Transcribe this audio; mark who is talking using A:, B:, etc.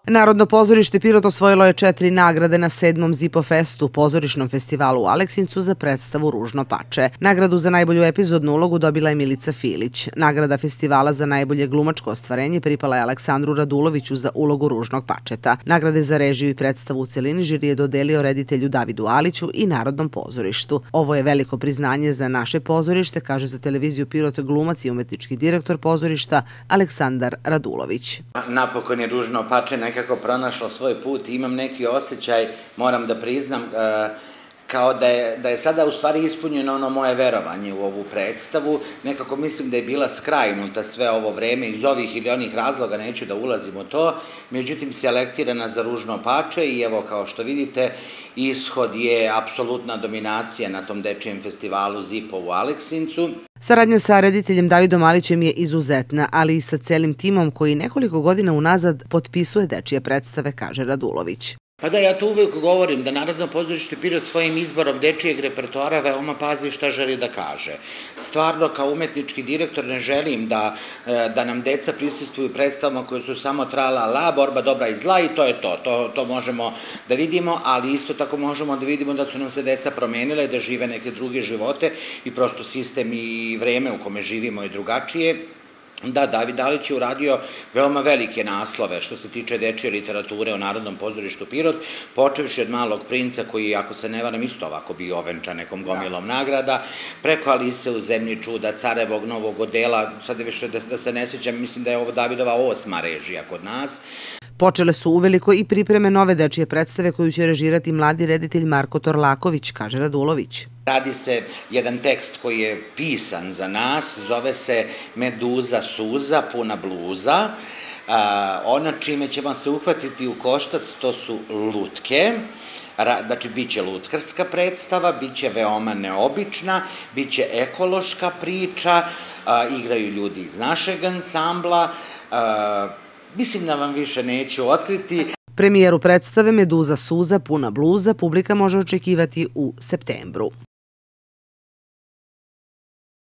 A: Narodno pozorište Pirot osvojilo je 4 nagrade na 7. Zipo festu, pozorišnom festivalu u Aleksincu za predstavu Ružno pače. Nagradu za najbolju epizodnu ulogu dobila je Milica Filić. Nagrada festivala za najbolje glumačko ostvarenje pripala je Aleksandru Raduloviću za ulogu Ružnog pačeta. Nagrade za režiju i predstavu u celini žiri je dodelio reditelju Davidu Aliću i Narodnom pozorištu. Ovo je veliko priznanje za naše pozorište, kaže za televiziju Pirot glumac i umetnički direktor pozorišta Aleksandar Radulović.
B: Napokon je Ružno pače nekako pronašlo svoj put i imam neki osjećaj, moram da priznam, kao da je sada u stvari ispunjeno ono moje verovanje u ovu predstavu. Nekako mislim da je bila skrajnuta sve ovo vreme iz ovih ili onih razloga, neću da ulazim u to, međutim selektirana za Ružno pače i evo kao što vidite ishod je apsolutna dominacija na tom dečijem festivalu Zipo u Aleksincu.
A: Saradnja sa rediteljem Davidom Alićem je izuzetna, ali i sa celim timom koji nekoliko godina unazad potpisuje dečije predstave, kaže Radulović.
B: Pa da, ja to uvek govorim, da Narodno pozorište Pirot svojim izborom dečijeg repertoara veoma pazi šta želi da kaže. Stvarno, kao umetnički direktor ne želim da nam deca prisustvuju predstavama koje su samo tra-la-la, borba dobra i zla i to je to. To možemo da vidimo, ali isto tako možemo da vidimo da su nam se deca promenile, da žive neke druge živote i prosto sistem i vreme u kome živimo je drugačije. Da, David Alić je uradio veoma velike naslove što se tiče dečije literature o Narodnom pozorištu Pirot, počevši od Malog princa koji, ako se ne varam, isto ovako bio ovenčan nekom gomilom nagrada, preko Alise u zemlji čuda, Carevog novog odela, sad više da se ne sjećam, mislim da je ovo Davidova 8. režija kod nas.
A: Počele su uveliko i pripreme nove dečije predstave koju će režirati mladi reditelj Marko Torlaković, kaže Radulović.
B: Radi se jedan tekst koji je pisan za nas, zove se Meduza suza, puna bluza. Ono čime ćemo se uhvatiti u koštac, to su lutke. Znači, bit će lutkarska predstava, bit će veoma neobična, bit će ekološka priča, igraju ljudi iz našeg ansambla. Mislim da vam više neću otkriti.
A: Premijeru predstave Meduza suza, puna bluza publika može očekivati u septembru.